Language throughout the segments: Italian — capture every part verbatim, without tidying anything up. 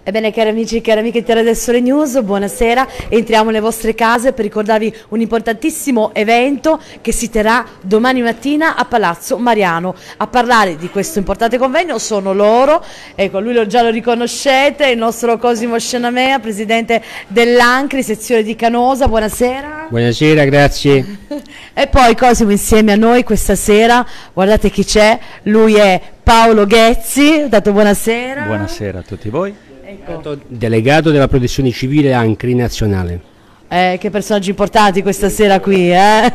Ebbene, cari amici e cari amiche di Terra del Sole News, buonasera. Entriamo nelle vostre case per ricordarvi un importantissimo evento che si terrà domani mattina a Palazzo Mariano. A parlare di questo importante convegno sono loro, ecco, lui lo, già lo riconoscete, il nostro Cosimo Sciannamea, presidente dell'Ancri, sezione di Canosa. Buonasera. Buonasera, grazie. E poi Cosimo insieme a noi questa sera, guardate chi c'è, lui è Paolo Ghezzi, dato buonasera. Buonasera a tutti voi. Ecco. Delegato della protezione civile Ancri nazionale. Eh, che personaggi importanti questa sera qui, eh?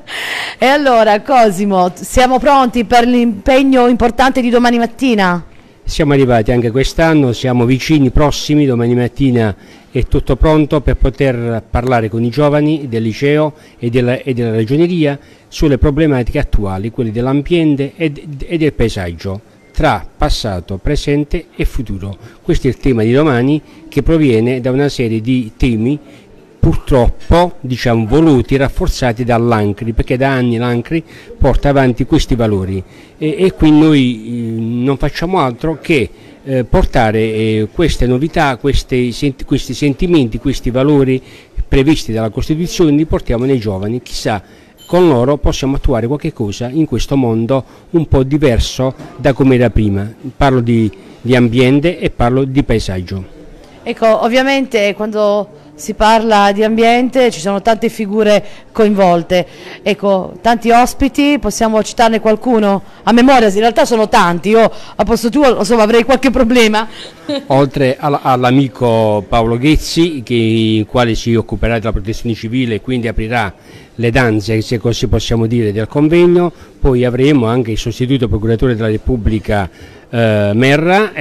E allora Cosimo, siamo pronti per l'impegno importante di domani mattina? Siamo arrivati anche quest'anno, siamo vicini, prossimi, domani mattina è tutto pronto per poter parlare con i giovani del liceo e della, e della ragioneria sulle problematiche attuali, quelle dell'ambiente e, e del paesaggio, tra passato, presente e futuro. Questo è il tema di domani, che proviene da una serie di temi purtroppo diciamo voluti, rafforzati dall'Ancri, perché da anni l'Ancri porta avanti questi valori e, e qui noi eh, non facciamo altro che eh, portare eh, queste novità, questi, senti, questi sentimenti, questi valori previsti dalla Costituzione, li portiamo nei giovani. Chissà, con loro possiamo attuare qualche cosa in questo mondo un po' diverso da come era prima. Parlo di, di ambiente e parlo di paesaggio. Ecco, ovviamente quando si parla di ambiente ci sono tante figure coinvolte, ecco, tanti ospiti, possiamo citarne qualcuno a memoria? In realtà sono tanti, io a posto tuo insomma avrei qualche problema. Oltre all'amico Paolo Ghezzi, che, il quale si occuperà della protezione civile e quindi aprirà le danze, se così possiamo dire, del convegno, poi avremo anche il sostituto procuratore della Repubblica eh, Merra,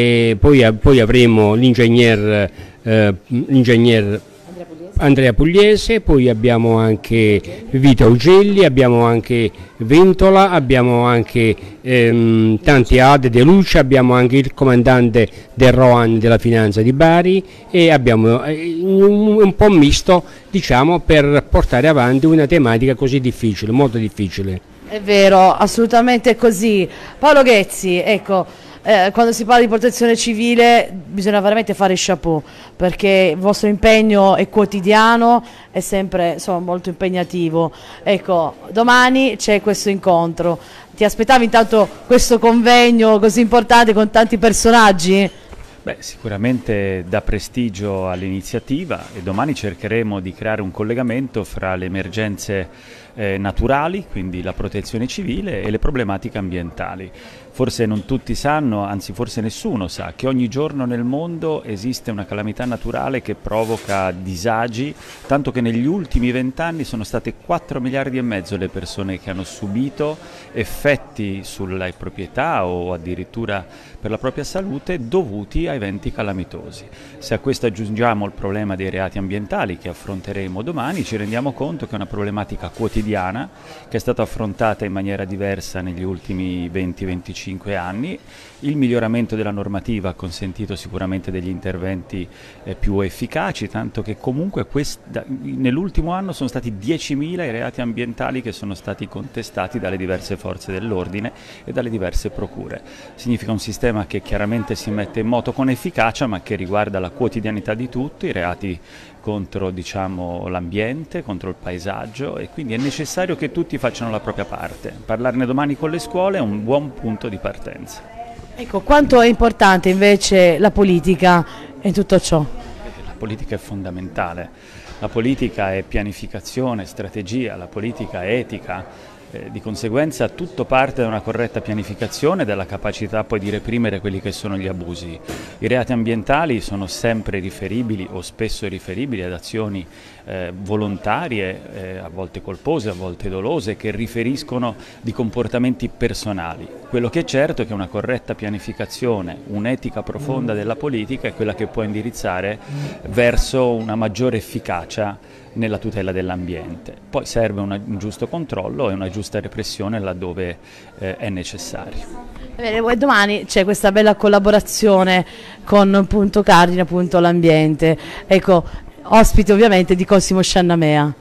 e poi, poi avremo l'ingegner eh, l'ingegner Andrea Pugliese, poi abbiamo anche Vita Ugelli, abbiamo anche Ventola, abbiamo anche ehm, tanti altri, De Lucia, abbiamo anche il comandante del Roan della Finanza di Bari e abbiamo eh, un, un po' misto, diciamo, per portare avanti una tematica così difficile, molto difficile. È vero, assolutamente così. Paolo Ghezzi, ecco, Eh, quando si parla di protezione civile bisogna veramente fare chapeau, perché il vostro impegno è quotidiano, è sempre insomma, molto impegnativo. Ecco, domani c'è questo incontro. Ti aspettavi intanto questo convegno così importante con tanti personaggi? Beh, sicuramente dà prestigio all'iniziativa e domani cercheremo di creare un collegamento fra le emergenze eh, naturali, quindi la protezione civile, e le problematiche ambientali. Forse non tutti sanno, anzi forse nessuno sa, che ogni giorno nel mondo esiste una calamità naturale che provoca disagi, tanto che negli ultimi vent'anni sono state quattro miliardi e mezzo le persone che hanno subito effetti sulle proprietà o addirittura per la propria salute dovuti a eventi calamitosi. Se a questo aggiungiamo il problema dei reati ambientali che affronteremo domani, ci rendiamo conto che è una problematica quotidiana che è stata affrontata in maniera diversa negli ultimi venti venticinque anni. Il miglioramento della normativa ha consentito sicuramente degli interventi eh, più efficaci, tanto che comunque nell'ultimo anno sono stati diecimila i reati ambientali che sono stati contestati dalle diverse forze dell'ordine e dalle diverse procure. Significa un sistema che chiaramente si mette in moto con efficacia, ma che riguarda la quotidianità di tutti, i reati contro diciamo, l'ambiente, contro il paesaggio, e quindi è necessario che tutti facciano la propria parte. Parlarne domani con le scuole è un buon punto di partenza. Ecco, quanto è importante invece la politica in tutto ciò? La politica è fondamentale, la politica è pianificazione, strategia, la politica è etica. Eh, di conseguenza tutto parte da una corretta pianificazione e dalla capacità poi di reprimere quelli che sono gli abusi. I reati ambientali sono sempre riferibili o spesso riferibili ad azioni eh, volontarie, eh, a volte colpose, a volte dolose, che riferiscono di comportamenti personali. Quello che è certo è che una corretta pianificazione, un'etica profonda della politica è quella che può indirizzare verso una maggiore efficacia nella tutela dell'ambiente. Poi serve una, un giusto controllo e una giusta repressione laddove eh, è necessario. Bene, domani c'è questa bella collaborazione con punto cardine, appunto l'ambiente. Ecco, ospite ovviamente di Cosimo Sciannamea.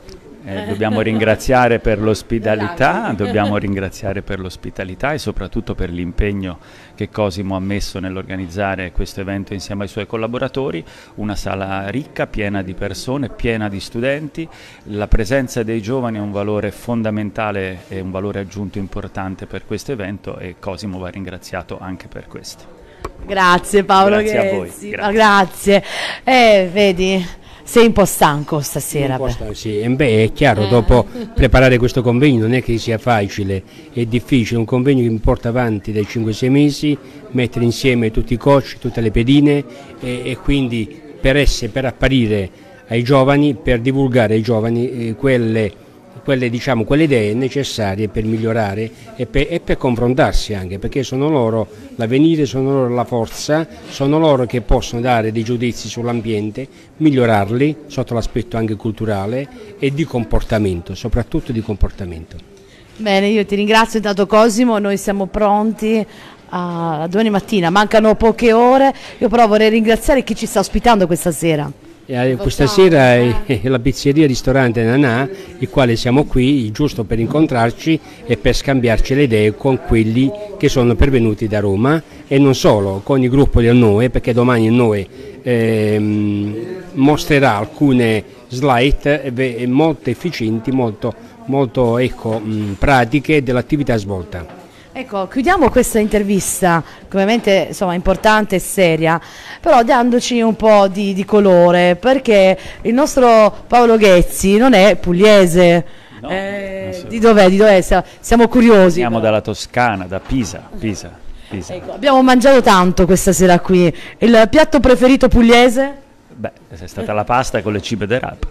eh, dobbiamo ringraziare per l'ospitalità, dobbiamo ringraziare per l'ospitalità e soprattutto per l'impegno che Cosimo ha messo nell'organizzare questo evento insieme ai suoi collaboratori, una sala ricca, piena di persone, piena di studenti. La presenza dei giovani è un valore fondamentale e un valore aggiunto importante per questo evento e Cosimo va ringraziato anche per questo. Grazie Paolo Grazie Ghezzi. a voi. Grazie. Grazie. Eh, vedi, sei un po' stanco stasera. Un po' stanco, sì. E beh, è chiaro, dopo preparare questo convegno non è che sia facile, è difficile, un convegno che mi porta avanti dai cinque sei mesi, mettere insieme tutti i coach, tutte le pedine e, e quindi per essere, per apparire ai giovani, per divulgare ai giovani eh, quelle, quelle, diciamo, quelle idee necessarie per migliorare e per, e per confrontarsi anche, perché sono loro l'avvenire, sono loro la forza, sono loro che possono dare dei giudizi sull'ambiente, migliorarli sotto l'aspetto anche culturale e di comportamento, soprattutto di comportamento. Bene, io ti ringrazio intanto Cosimo, noi siamo pronti a domani mattina, mancano poche ore, io però vorrei ringraziare chi ci sta ospitando questa sera. Eh, questa sera è la pizzeria ristorante Nanà, il quale siamo qui giusto per incontrarci e per scambiarci le idee con quelli che sono pervenuti da Roma e non solo, con il gruppo del Noe, perché domani il Noe ehm, mostrerà alcune slide molto efficienti, molto, molto ecco, mh, pratiche dell'attività svolta. Ecco, chiudiamo questa intervista, che ovviamente insomma, importante e seria, però dandoci un po' di, di colore, perché il nostro Paolo Ghezzi non è pugliese. No, eh, so. Di dov'è? Di dov'è? Siamo curiosi. Siamo però. dalla Toscana, da Pisa. Pisa, Pisa. Ecco, abbiamo mangiato tanto questa sera qui. Il piatto preferito pugliese? Beh, è stata la pasta con le cibe de rap.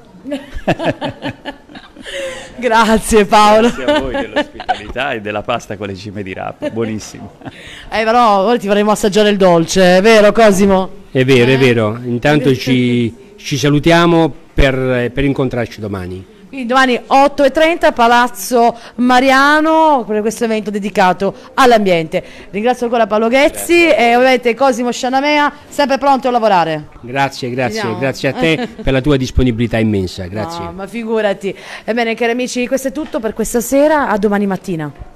Grazie Paolo. Grazie a voi dell'ospitalità e della pasta con le cime di rap, buonissimo. Eh, però ora ti faremo assaggiare il dolce, è vero Cosimo? È vero, è vero, intanto ci, ci salutiamo per, per incontrarci domani. Quindi domani otto e trenta Palazzo Mariano per questo evento dedicato all'ambiente. Ringrazio ancora Paolo Ghezzi grazie. E ovviamente Cosimo Scianamea, sempre pronto a lavorare. Grazie, grazie, grazie a te per la tua disponibilità immensa, grazie. No, ma figurati. Ebbene cari amici, questo è tutto per questa sera, a domani mattina.